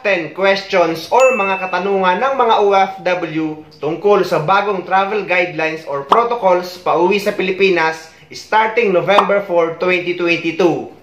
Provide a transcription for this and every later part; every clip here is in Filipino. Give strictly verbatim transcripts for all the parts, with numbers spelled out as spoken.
ten questions or mga katanungan ng mga O F W tungkol sa bagong travel guidelines or protocols pauwi sa Pilipinas starting November four, twenty twenty-two.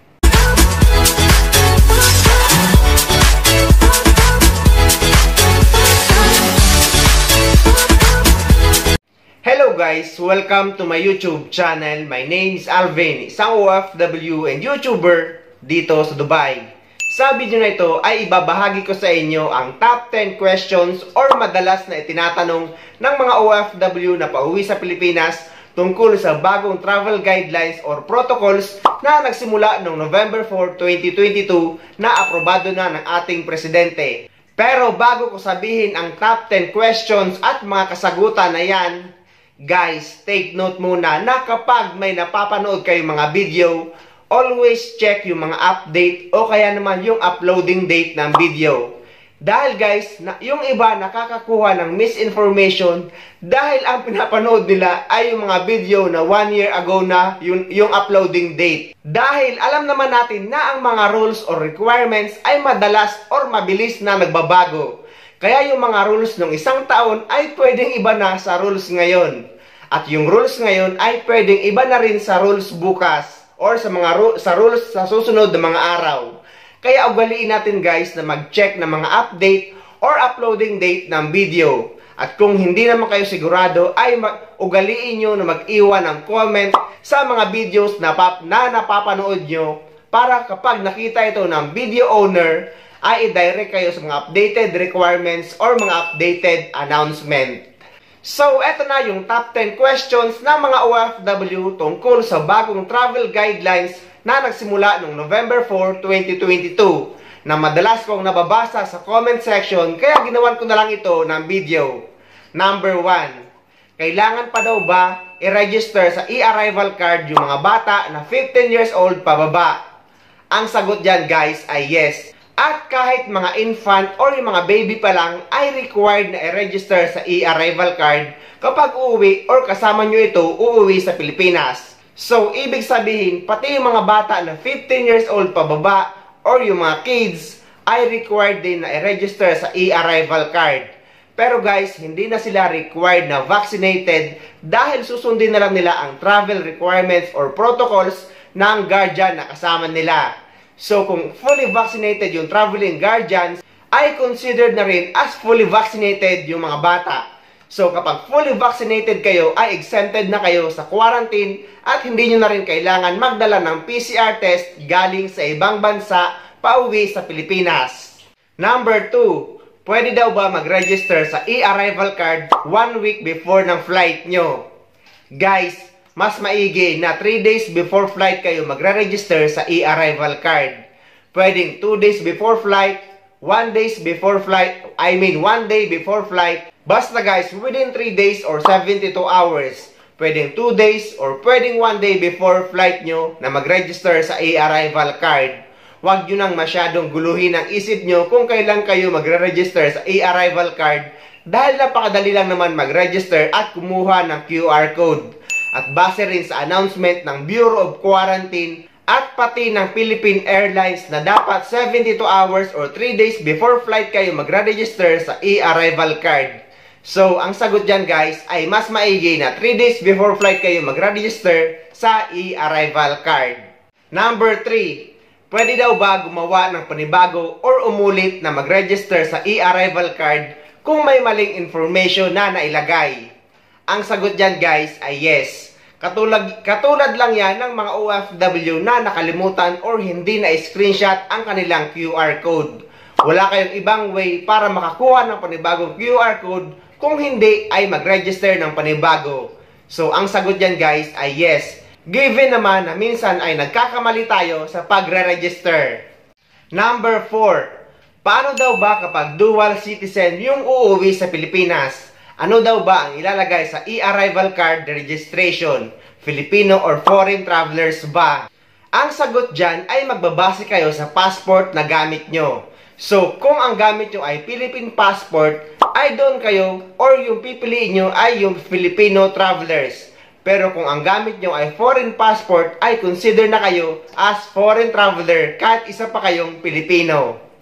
Hello guys! Welcome to my YouTube channel. My name is Alvin, isang O F W and YouTuber dito sa Dubai. Sa video na ito ay ibabahagi ko sa inyo ang top ten questions or madalas na itinatanong ng mga O F W na pauwi sa Pilipinas tungkol sa bagong travel guidelines or protocols na nagsimula noong November four, twenty twenty-two na aprobado na ng ating presidente. Pero bago ko sabihin ang top ten questions at mga kasagutan na yan, guys, take note muna na kapag may napapanood kayong mga video, always check yung mga update o kaya naman yung uploading date ng video. Dahil guys, na, yung iba nakakakuha ng misinformation dahil ang pinapanood nila ay yung mga video na one year ago na yung, yung uploading date. Dahil alam naman natin na ang mga rules or requirements ay madalas or mabilis na nagbabago. Kaya yung mga rules ng isang taon ay pwedeng iba na sa rules ngayon. At yung rules ngayon ay pwedeng iba na rin sa rules bukas or sa mga ru sa rules sa susunod na mga araw. Kaya ugaliin natin guys na mag-check ng mga update or uploading date ng video. At kung hindi naman kayo sigurado ay ugaliin nyo na mag-iwan ng comment sa mga videos na, pap na napapanood nyo para kapag nakita ito ng video owner ay i-direct kayo sa mga updated requirements or mga updated announcement. So, eto na yung top ten questions ng mga O F W tungkol sa bagong travel guidelines na nagsimula noong November four, twenty twenty-two na madalas kong nababasa sa comment section kaya ginawan ko na lang ito ng video. Number one, kailangan pa daw ba i-register sa e-arrival card yung mga bata na fifteen years old pababa? Ang sagot dyan guys ay yes. At kahit mga infant or yung mga baby pa lang ay required na i-register sa e-arrival card kapag uuwi or kasama nyo ito uuwi sa Pilipinas. So, ibig sabihin, pati yung mga bata na fifteen years old pababa or yung mga kids ay required din na i-register sa e-arrival card. Pero guys, hindi na sila required na vaccinated dahil susundin na lang nila ang travel requirements or protocols ng guardian na kasama nila. So, kung fully vaccinated yung traveling guardians, ay considered na rin as fully vaccinated yung mga bata. So, kapag fully vaccinated kayo, ay exempted na kayo sa quarantine at hindi nyo na rin kailangan magdala ng P C R test galing sa ibang bansa pauwi sa Pilipinas. Number two, pwede daw ba mag-register sa e-arrival card one week before ng flight nyo? Guys, mas maigi na three days before flight kayo magre-register sa e-arrival card. Pwedeng two days before flight, one days before flight, I mean one day before flight. Basta guys, within three days or seventy-two hours. Pwedeng two days or pwedeng one day before flight nyo na mag-register sa e-arrival card. Huwag nyo nang masyadong guluhin ang isip nyo kung kailan kayo magre-register sa e-arrival card dahil napakadali lang naman mag-register at kumuha ng Q R code. At base rin sa announcement ng Bureau of Quarantine at pati ng Philippine Airlines na dapat seventy-two hours or three days before flight kayo magre-register sa e-arrival card. So, ang sagot dyan guys ay mas maigi na three days before flight kayo magre-register sa e-arrival card. Number three, pwede daw ba gumawa ng panibago or umulit na mag-register sa e-arrival card kung may maling information na nailagay? Ang sagot dyan guys ay yes. Katulad, katulad lang yan ng mga O F W na nakalimutan or hindi na screenshot ang kanilang Q R code. Wala kayong ibang way para makakuha ng panibagong Q R code kung hindi ay mag-register ng panibago. So ang sagot dyan guys ay yes. Given naman na minsan ay nagkakamali tayo sa pagre-register. Number four, paano daw ba kapag dual citizen yung uuwi sa Pilipinas? Ano daw ba ang ilalagay sa e-arrival card registration? Filipino or foreign travelers ba? Ang sagot dyan ay magbabase kayo sa passport na gamit nyo. So, kung ang gamit nyo ay Philippine passport, ay doon kayo or yung pipiliin nyo ay yung Filipino travelers. Pero kung ang gamit nyo ay foreign passport, ay consider na kayo as foreign traveler kahit isa pa kayong Pilipino.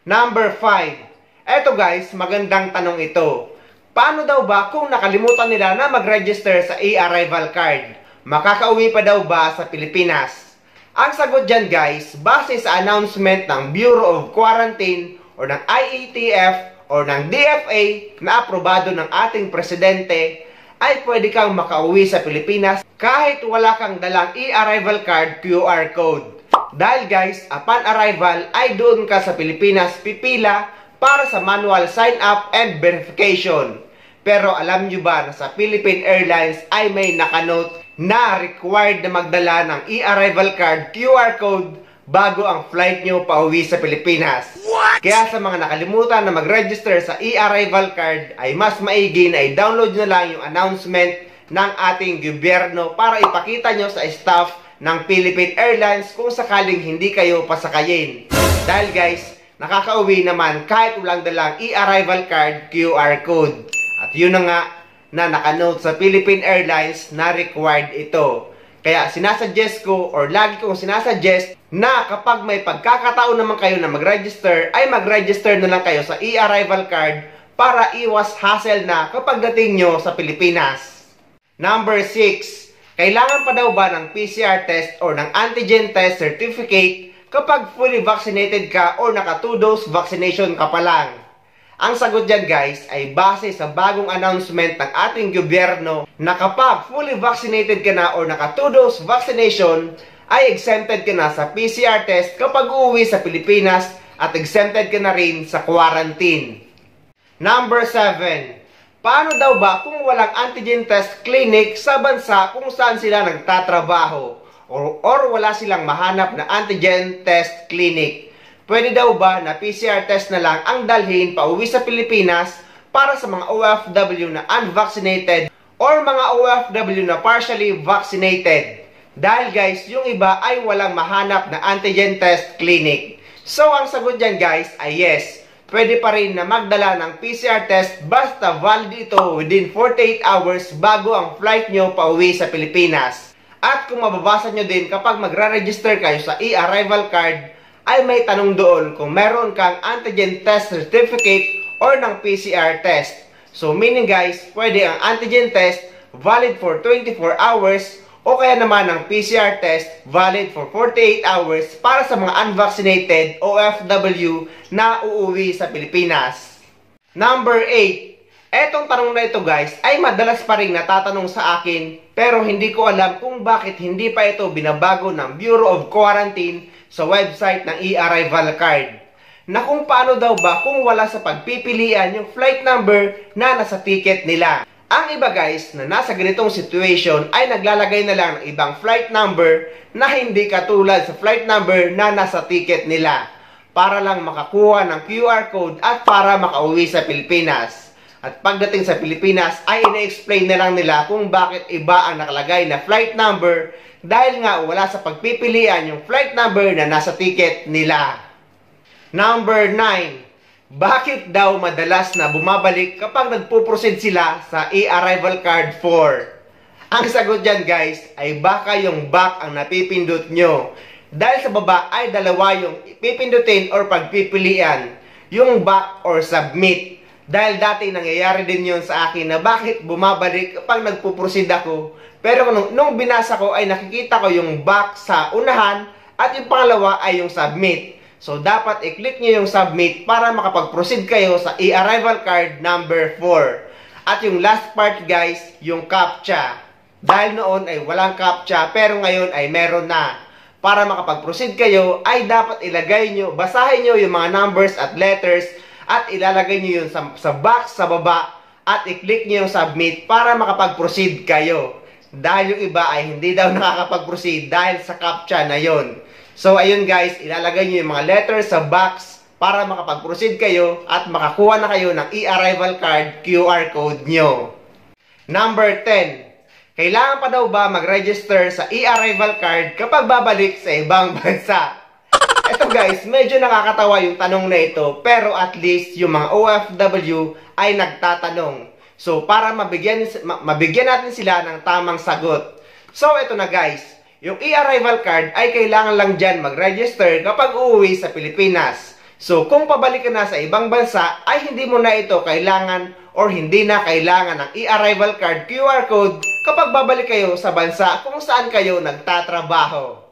Number five. Eto guys, magandang tanong ito. Paano daw ba kung nakalimutan nila na mag-register sa e-arrival card? Makakauwi pa daw ba sa Pilipinas? Ang sagot dyan guys, base sa announcement ng Bureau of Quarantine o ng I A T F o ng D F A na aprobado ng ating presidente, ay pwede kang makauwi sa Pilipinas kahit wala kang dalang e-arrival card Q R code. Dahil guys, upon arrival ay doon ka sa Pilipinas pipila para sa manual sign up and verification. Pero alam nyo ba na sa Philippine Airlines ay may nakanote na required na magdala ng e-arrival card Q R code bago ang flight nyo pauwi sa Pilipinas? What? Kaya sa mga nakalimutan na mag-register sa e-arrival card ay mas maigi na i-download nyo lang yung announcement ng ating gobyerno para ipakita nyo sa staff ng Philippine Airlines kung sakaling hindi kayo pasakayin. Dahil guys, nakakauwi naman kahit walang dalang e-arrival card Q R code. At yun na nga na nakanote sa Philippine Airlines na required ito. Kaya sinasuggest ko or lagi kong sinasuggest na kapag may pagkakataon naman kayo na mag-register, ay mag-register na lang kayo sa e-arrival card para iwas hassle na kapag dating nyo sa Pilipinas. Number six. Kailangan pa daw ba ng P C R test or ng antigen test certificate kapag fully vaccinated ka or naka two dose vaccination ka pa lang? Ang sagot dyan guys ay base sa bagong announcement ng ating gobyerno na kapag fully vaccinated ka na or naka two dose vaccination ay exempted ka na sa P C R test kapag uuwi sa Pilipinas at exempted ka na rin sa quarantine. Number seven. Paano daw ba kung walang antigen test clinic sa bansa kung saan sila nagtatrabaho or, or wala silang mahanap na antigen test clinic? Pwede daw ba na P C R test na lang ang dalhin pauwi sa Pilipinas para sa mga O F W na unvaccinated or mga O F W na partially vaccinated? Dahil guys, yung iba ay walang mahanap na antigen test clinic. So ang sagot dyan guys ay yes. Pwede pa rin na magdala ng P C R test basta valid ito within forty-eight hours bago ang flight nyo pauwi sa Pilipinas. At kung mababasa nyo din kapag magre-register kayo sa e-arrival card, ay may tanong doon kung meron kang antigen test certificate or ng P C R test. So meaning guys, pwede ang antigen test valid for twenty-four hours o kaya naman ang P C R test valid for forty-eight hours para sa mga unvaccinated O F W na uuwi sa Pilipinas. Number eight. Etong tanong na ito guys ay madalas pa rin natatanong sa akin pero hindi ko alam kung bakit hindi pa ito binabago ng Bureau of Quarantine sa website ng e-arrival card. Na kung paano daw ba kung wala sa pagpipilian yung flight number na nasa ticket nila. Ang iba guys na nasa ganitong situation ay naglalagay na lang ng ibang flight number na hindi katulad sa flight number na nasa ticket nila para lang makakuha ng Q R code at para makauwi sa Pilipinas. At pagdating sa Pilipinas ay ina-explain na lang nila kung bakit iba ang nakalagay na flight number dahil nga wala sa pagpipilian yung flight number na nasa ticket nila. Number nine. Bakit daw madalas na bumabalik kapag nagpo-proceed sila sa e-arrival card four? Ang sagot dyan guys ay baka yung back ang napipindot nyo. Dahil sa baba ay dalawa yung pipindutin or pagpipilian. Yung back or submit. Dahil dati nangyayari din yun sa akin na bakit bumabalik kapag nagpo-proceed ako. Pero nung, nung binasa ko ay nakikita ko yung back sa unahan at yung pangalawa ay yung submit. So, dapat i-click nyo yung submit para makapag-proceed kayo sa e-arrival card number four. At yung last part guys, yung CAPTCHA. Dahil noon ay walang CAPTCHA, pero ngayon ay meron na. Para makapag-proceed kayo, ay dapat ilagay nyo, basahin nyo yung mga numbers at letters, at ilalagay nyo yun sa, sa box sa baba, at i-click nyo yung submit para makapag-proceed kayo. Dahil yung iba ay hindi daw nakakapag-proceed dahil sa CAPTCHA na yon. So, ayun guys, ilalagay nyo yung mga letters sa box para makapag-proceed kayo at makakuha na kayo ng e-arrival card Q R code nyo. Number ten. Kailangan pa daw ba mag-register sa e-arrival card kapag babalik sa ibang bansa? Ito guys, medyo nakakatawa yung tanong na ito, pero at least yung mga O F W ay nagtatanong. So, para mabigyan, mabigyan natin sila ng tamang sagot. So, ito na guys. Yung e-arrival card ay kailangan lang dyan mag-register kapag uuwi sa Pilipinas. So kung pabalik ka na sa ibang bansa ay hindi mo na ito kailangan or hindi na kailangan ng e-arrival card Q R code kapag babalik kayo sa bansa kung saan kayo nagtatrabaho.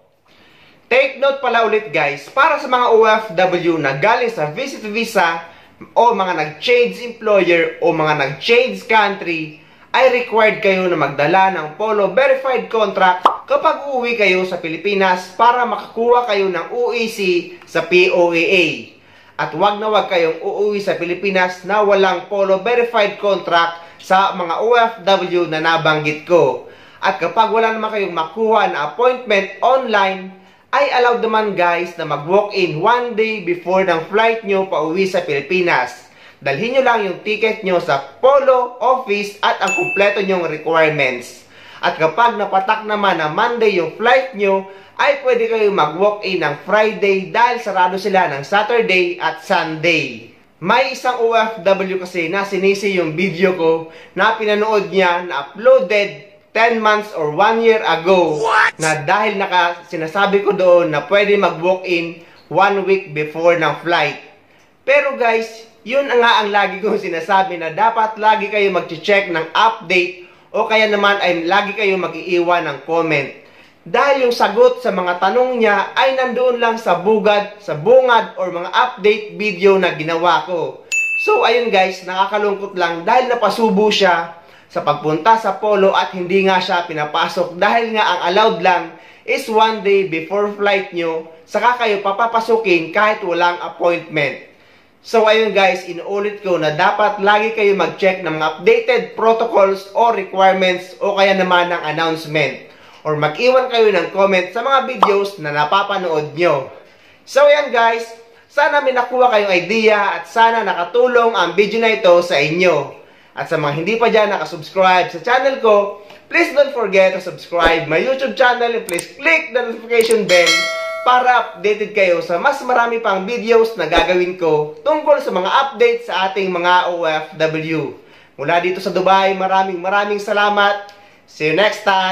Take note pala ulit guys, para sa mga O F W na galing sa visit visa o mga nag-change employer o mga nag-change country, ay required kayo na magdala ng Polo Verified Contract kapag uuwi kayo sa Pilipinas para makakuha kayo ng U E C sa P O A A. At wag na wag kayong uuwi sa Pilipinas na walang Polo Verified Contract sa mga O F W na nabanggit ko. At kapag wala naman kayong makuha na appointment online, ay allowed naman guys na mag-walk-in one day before ng flight nyo pauwi sa Pilipinas. Dalhin nyo lang yung ticket nyo sa Polo office at ang kumpleto nyong requirements. At kapag napatak naman na Monday yung flight nyo, ay pwede kayo mag-walk-in ng Friday dahil sarado sila ng Saturday at Sunday. May isang O F W kasi na sinisi yung video ko na pinanood niya na uploaded ten months or one year ago. What? Na dahil naka sinasabi ko doon na pwede mag-walk-in one week before ng flight. Pero guys, yun nga ang lagi kong sinasabi na dapat lagi kayo mag-check ng update o kaya naman ay lagi kayo mag-iiwan ng comment. Dahil yung sagot sa mga tanong niya ay nandoon lang sa bugad, sa bungad, or mga update video na ginawa ko. So ayun guys, nakakalungkot lang dahil napasubo siya sa pagpunta sa Polo at hindi nga siya pinapasok dahil nga ang allowed lang is one day before flight nyo, saka kayo papapasukin kahit walang appointment. So ayun guys, inuulit ko na dapat lagi kayo mag-check ng mga updated protocols o requirements o kaya naman ng announcement. Or mag-iwan kayo ng comment sa mga videos na napapanood nyo. So yan guys, sana may nakuha kayong idea at sana nakatulong ang video na ito sa inyo. At sa mga hindi pa dyan nakasubscribe sa channel ko, please don't forget to subscribe my YouTube channel and please click the notification bell para updated kayo sa mas marami pang videos na gagawin ko tungkol sa mga updates sa ating mga O F W. Mula dito sa Dubai, maraming maraming salamat. See you next time!